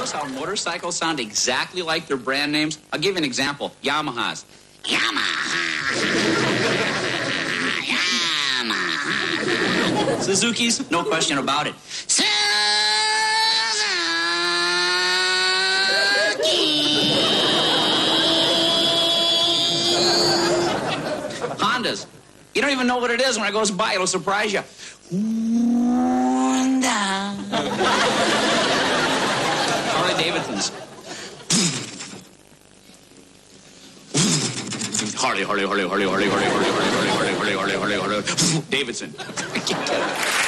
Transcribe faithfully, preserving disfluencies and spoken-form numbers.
notice how motorcycles sound exactly like their brand names? I'll give you an example. Yamahas. Yamaha. Yamaha. Suzuki's, no question about it. Suzuki. Hondas. You don't even know what it is. When it goes by, it'll surprise you. Honda. Harley Davidsons. Harley, Harley, Harley, Harley, Harley, Harley, Harley, Harley, Harley, Harley, Harley, Harley, Harley, Davidson.